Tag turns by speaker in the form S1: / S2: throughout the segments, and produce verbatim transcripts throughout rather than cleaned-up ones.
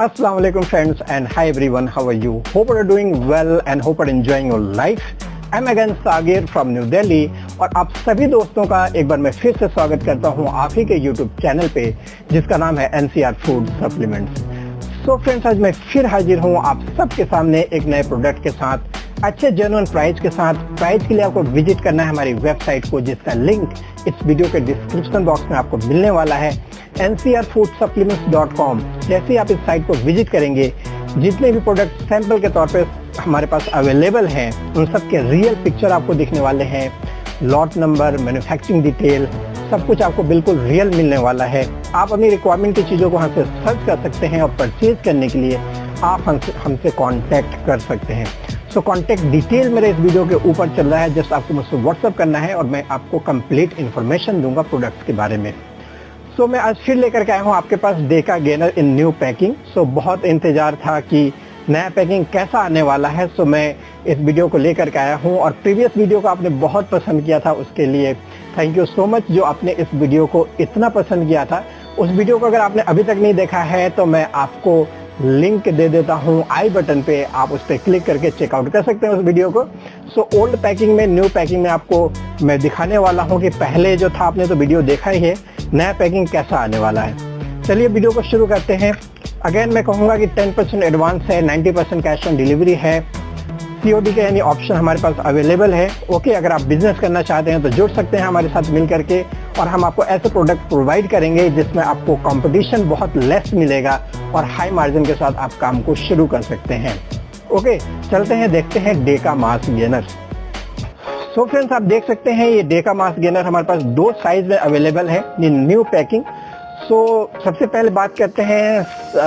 S1: Assalamu alaikum friends and hi everyone, how are you? Hope you are doing well and hope you are enjoying your life. I'm again Sagir from New Delhi और आप सभी दोस्तों का एक बार मैं फिर से स्वागत करता हूं आप ही के YouTube चैनल पे जिसका नाम है N C R Food Supplements. So friends, आज मैं फिर हाजिर हूं आप सबके सामने एक नए प्रोडक्ट के साथ, अच्छे जेन्युइन प्राइस के साथ. प्राइस के लिए आपको विजिट करना है हमारी वेबसाइट को, जिसका लिंक इस वीडियो के डिस्क्रिप्शन बॉक्स में आपको मिलने वाला है N C R food supplements dot com. जैसे ही आप इस साइट को विजिट करेंगे, जितने भी प्रोडक्ट सैंपल के तौर पे हमारे पास अवेलेबल हैं उन सब के रियल पिक्चर आपको दिखने वाले हैं. लॉट नंबर, मैन्युफैक्चरिंग डिटेल, सब कुछ आपको बिल्कुल रियल मिलने वाला है. आप अपनी रिक्वायरमेंट की चीज़ों को हमसे सर्च कर सकते हैं और परचेज करने के लिए आप हमसे हमसे कांटेक्ट कर सकते हैं. सो कांटेक्ट डिटेल मेरे इस वीडियो के ऊपर चल रहा है. जस्ट आपको मुझसे व्हाट्सअप करना है और मैं आपको कंप्लीट इन्फॉर्मेशन दूंगा प्रोडक्ट्स के बारे में. सो so, मैं आज फिर लेकर के आया हूँ आपके पास Deca gainer in new packing. So बहुत इंतजार था कि नया पैकिंग कैसा आने वाला है. सो so, मैं इस वीडियो को लेकर के आया हूँ और प्रीवियस वीडियो को आपने बहुत पसंद किया था, उसके लिए थैंक यू सो मच जो आपने इस वीडियो को इतना पसंद किया था. उस वीडियो को अगर आपने अभी तक नहीं देखा है तो मैं आपको लिंक दे देता हूँ आई बटन पे, आप उस पर क्लिक करके चेकआउट कर सकते हैं उस वीडियो को. सो ओल्ड पैकिंग में न्यू पैकिंग में आपको मैं दिखाने वाला हूँ कि पहले जो था आपने तो वीडियो देखा ही है, नया पैकिंग कैसा आने वाला है. चलिए वीडियो को शुरू करते हैं. अगेन मैं कहूँगा कि टेन परसेंट एडवांस है, ninety percent cash on delivery है, सीओडी के यानी ऑप्शन हमारे पास अवेलेबल है. ओके, अगर आप बिजनेस करना चाहते हैं तो जुड़ सकते हैं हमारे साथ मिल करके और हम आपको ऐसे प्रोडक्ट प्रोवाइड करेंगे जिसमें आपको कंपटीशन बहुत लेस मिलेगा और हाई मार्जिन के साथ आप काम को शुरू कर सकते हैं. ओके, चलते हैं देखते हैं Deca mass gainer. So friends, आप देख सकते हैं ये डेका मास गेनर हमारे पास दो साइज में अवेलेबल है in new packing. So so, सबसे पहले बात करते हैं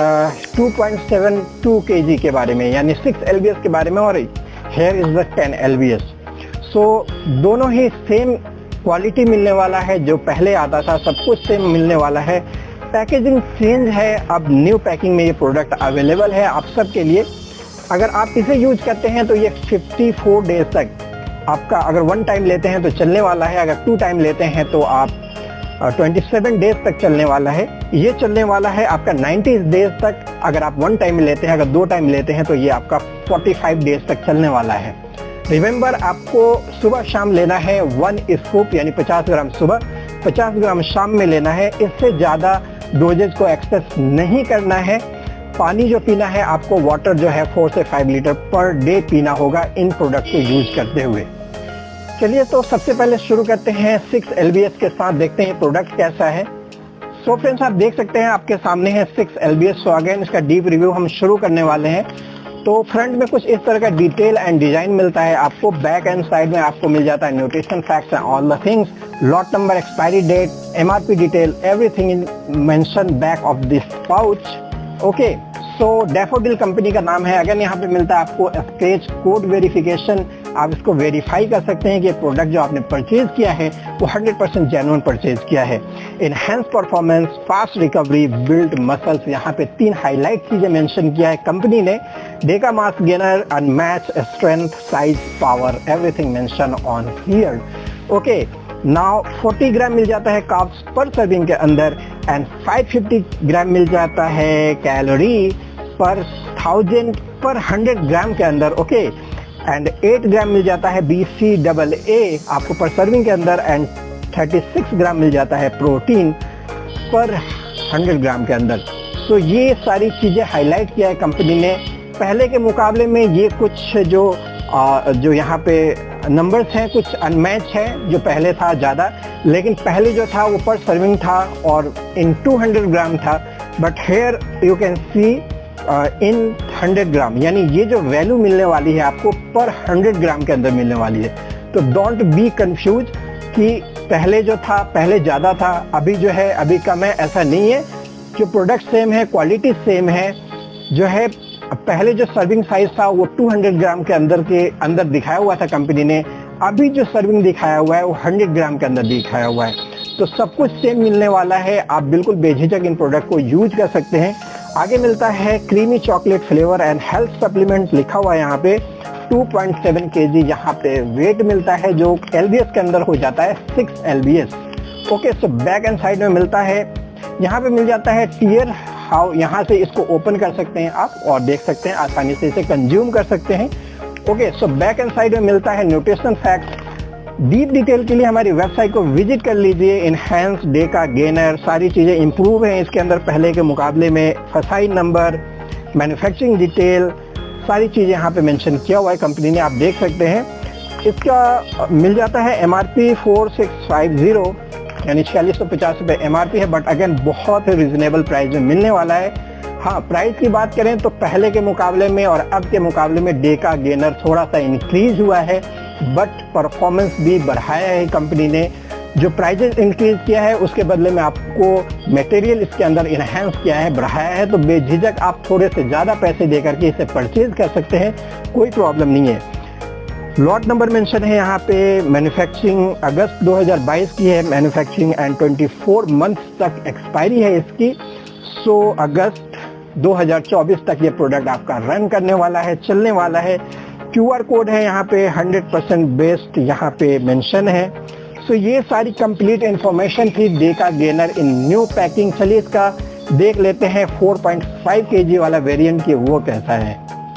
S1: two point seven two KG के बारे में, यानी सिक्स एल बी एस के बारे में, और here is the ten L B S. So दोनों ही सेम क्वालिटी मिलने वाला है, जो पहले आता था सब कुछ सेम मिलने वाला है. पैकेजिंग चेंज है, अब न्यू पैकिंग में ये प्रोडक्ट अवेलेबल है आप सबके लिए. अगर आप इसे यूज करते हैं तो ये फिफ्टी फोर डेज तक आपका, अगर वन टाइम लेते हैं तो चलने वाला है, अगर टू टाइम लेते हैं तो आप ट्वेंटी सेवन डेज तक चलने वाला है. ये चलने वाला है आपका नाइन्टी डेज तक अगर आप वन टाइम लेते हैं. अगर दो टाइम लेते हैं तो ये आपका फोर्टी फाइव डेज तक चलने वाला है. रिमेंबर, आपको सुबह शाम लेना है वन स्कूप यानी पचास ग्राम सुबह, पचास ग्राम शाम में लेना है. इससे ज़्यादा डोजेज को एक्सेस नहीं करना है. पानी जो पीना है आपको, वाटर जो है फोर से फाइव लीटर पर डे पीना होगा इन प्रोडक्ट को यूज करते हुए. चलिए तो सबसे पहले शुरू करते हैं सिक्स एल बी एस के साथ, देखते हैं प्रोडक्ट कैसा है. सो so फ्रेंड्स, आप देख सकते हैं आपके सामने है six L B S. So again इसका डीप रिव्यू हम शुरू करने वाले हैं. तो फ्रंट में कुछ इस तरह का डिटेल एंड डिजाइन मिलता है आपको. बैक एंड साइड में आपको मिल जाता है nutrition facts and all the things, lot number, expiry date, M R P detail, everything in mention back of this pouch. Okay, so Daffodil company का नाम है. अगर यहाँ पे मिलता है आपको स्क्रैच कोड वेरिफिकेशन, आप इसको वेरीफाई कर सकते हैं कि प्रोडक्ट जो आपने परचेज किया है वो हंड्रेड परसेंट जेन्युइन परचेज किया है. Enhance performance, fast recovery, build muscles, यहाँ पे तीन हाईलाइट चीजें मेंशन किया है कंपनी ने. Deca mass gainer, unmatch strength, size, power, everything mention on here. Okay, now forty gram मिल जाता है कार्ब्स पर सर्विंग के अंदर एंड फाइव फिफ्टी ग्राम मिल जाता है कैलोरी पर थाउजेंड पर हंड्रेड ग्राम के अंदर. ओके, एंड एट ग्राम मिल जाता है बी सी डबल ए आपको पर सर्विंग के अंदर एंड थर्टी सिक्स ग्राम मिल जाता है प्रोटीन पर हंड्रेड ग्राम के अंदर. तो ये सारी चीजें हाईलाइट किया है कंपनी ने. पहले के मुकाबले में ये कुछ जो आ, जो यहाँ पे नंबर्स हैं कुछ अनमैच है, जो पहले था ज़्यादा, लेकिन पहले जो था वो पर सर्विंग था और इन टू हंड्रेड ग्राम था. But here you can see in hundred gram, यानी ये जो वैल्यू मिलने वाली है आपको पर हंड्रेड ग्राम के अंदर मिलने वाली है. तो डोंट बी कंफ्यूज कि पहले जो था पहले ज़्यादा था, अभी जो है अभी कम है, ऐसा नहीं है. जो प्रोडक्ट सेम है, क्वालिटी सेम है. जो है पहले जो सर्विंग साइज था वो टू हंड्रेड ग्राम के अंदर के अंदर दिखाया हुआ था कंपनी ने. अभी जो सर्विंग दिखाया हुआ है वो हंड्रेड ग्राम के अंदर दिखाया हुआ है. तो सब कुछ सेम मिलने वाला है. आप बिल्कुल बेझिझक इन प्रोडक्ट को यूज कर सकते हैं. आगे मिलता है creamy chocolate flavour and health supplement, लिखा हुआ है यहाँ पे टू पॉइंट सेवन केजी. यहाँ पे वेट मिलता है जो एल बी एस के अंदर हो जाता है six L B S. Okay, so back and side में मिलता है, यहाँ पे मिल जाता है टीयर हाउ यहाँ से इसको ओपन कर सकते हैं आप और देख सकते हैं, आसानी से इसे कंज्यूम कर सकते हैं। Okay, so back and side में मिलता है न्यूट्रिशन फैक्ट्स। डीप डिटेल के लिए हमारी वेबसाइट को विजिट कर लीजिए। इनहैंस डेका गेनर, सारी चीजें इंप्रूव हैं इसके अंदर पहले के मुकाबले में। फसाई नंबर, मैन्युफैक्चरिंग डिटेल, सारी चीजें यहाँ पे मेंशन किया हुआ है कंपनी ने, आप देख सकते हैं। इसका मिल जाता है M R P four six five zero, यानी छियालीस सौ पचास रुपये एम आर पी है, बट अगेन बहुत ही रिजनेबल प्राइस में मिलने वाला है। हाँ, प्राइस की बात करें तो पहले के मुकाबले में और अब के मुकाबले में डेका गेनर थोड़ा सा इंक्रीज हुआ है, बट परफॉर्मेंस भी बढ़ाया है कंपनी ने। जो प्राइजेस इंक्रीज किया है उसके बदले में आपको मटेरियल इसके अंदर इनहेंस किया है, बढ़ाया है, तो बेझिझक आप थोड़े से ज्यादा पैसे देकर के इसे परचेज कर सकते हैं, कोई प्रॉब्लम नहीं है। लॉट नंबर मेंशन है यहाँ पे। मैन्युफैक्चरिंग अगस्त दो हज़ार बाईस की है मैन्युफैक्चरिंग एंड चौबीस मंथ्स तक एक्सपायरी है इसकी। सो अगस्त दो हज़ार चौबीस तक ये प्रोडक्ट आपका रन करने वाला है, चलने वाला है। क्यूआर कोड है यहाँ पे, हंड्रेड परसेंट बेस्ड यहाँ पे मेंशन है। सो ये सारी कंप्लीट इंफॉर्मेशन थी Deca gainer in new packing. चलिए इसका देख लेते हैं फोर पॉइंट फाइव केजी वाला वेरिएंट की वो कैसा है।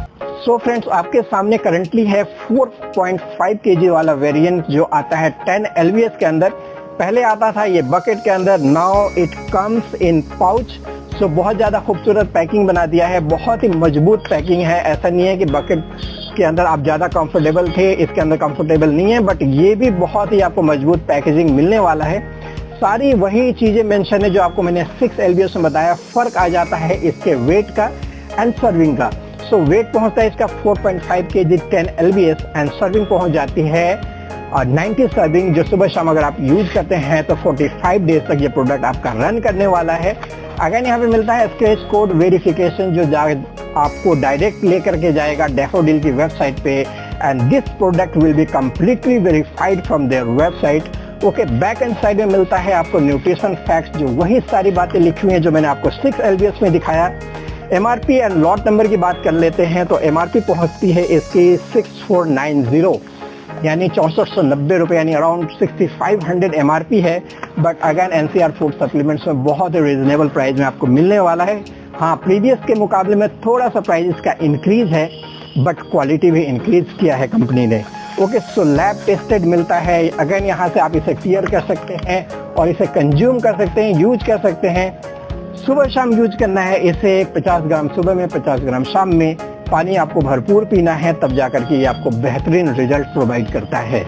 S1: सो so फ्रेंड्स, आपके सामने करंटली है फोर पॉइंट फाइव केजी वाला वेरिएंट जो आता है टेन एल वी एस के अंदर। पहले आता था ये बकेट के अंदर, now it comes in pouch. So बहुत ज्यादा खूबसूरत पैकिंग बना दिया है, बहुत ही मजबूत पैकिंग है। ऐसा नहीं है कि बकेट के अंदर आप ज्यादा कंफर्टेबल थे, इसके अंदर कंफर्टेबल नहीं है, बट ये भी बहुत ही आपको मजबूत पैकेजिंग मिलने वाला है। सारी वही चीजें मेंशन है जो आपको मैंने सिक्स एल बी एस में बताया। फर्क आ जाता है इसके वेट का एंड सर्विंग का। सो so, वेट पहुंचता है इसका four point five KG ten L B S and serving पहुंच जाती है और नाइंटी सर्विंग, जो सुबह शाम अगर आप यूज करते हैं तो पैंतालीस डेज तक ये प्रोडक्ट आपका रन करने वाला है। अगर यहाँ पे मिलता है स्क्रैच कोड वेरिफिकेशन जो आपको डायरेक्ट लेकर के जाएगा डैफोडिल की वेबसाइट पे, and this product will be completely verified from their website. Okay, back and side में मिलता है आपको न्यूट्रिशन फैक्ट्स, जो वही सारी बातें लिखी हुई हैं जो मैंने आपको सिक्स एल बी एस में दिखाया। एमआरपी एंड लॉट नंबर की बात कर लेते हैं तो एमआरपी पहुंचती है इसकी सिक्स फोर नाइन जीरो, यानी चौसठ सौ नब्बे रुपए, यानी around sixty five hundred MRP है। But again NCR food supplements में बहुत ही रिजनेबल प्राइस में आपको मिलने वाला है। हाँ, प्रीवियस के मुकाबले में थोड़ा सा प्राइस का इंक्रीज है, बट क्वालिटी भी इंक्रीज किया है कंपनी ने। ओके, सो लैब टेस्टेड मिलता है। अगेन यहाँ से आप इसे क्लियर कर सकते हैं और इसे कंज्यूम कर सकते हैं, यूज कर सकते हैं। सुबह शाम यूज करना है इसे, पचास ग्राम सुबह में, पचास ग्राम शाम में। पानी आपको भरपूर पीना है, तब जाकर के ये आपको बेहतरीन रिजल्ट प्रोवाइड करता है।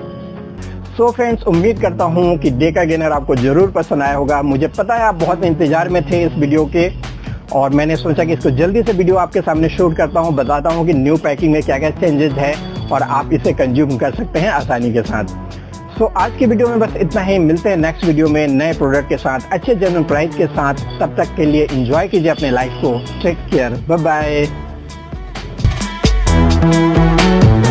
S1: सो so फ्रेंड्स, उम्मीद करता हूँ कि डेका गेनर आपको जरूर पसंद आया होगा। मुझे पता है आप बहुत इंतजार में थे इस वीडियो के, और मैंने सोचा कि इसको जल्दी से वीडियो आपके सामने शूट करता हूँ, बताता हूँ कि न्यू पैकिंग में क्या क्या चेंजेस है और आप इसे कंज्यूम कर सकते हैं आसानी के साथ। सो so, आज की वीडियो में बस इतना ही। मिलते हैं नेक्स्ट वीडियो में नए प्रोडक्ट के साथ, अच्छे जेन्युइन प्राइस के साथ। तब तक के लिए एंजॉय कीजिए अपने लाइफ को। Take care, bye bye.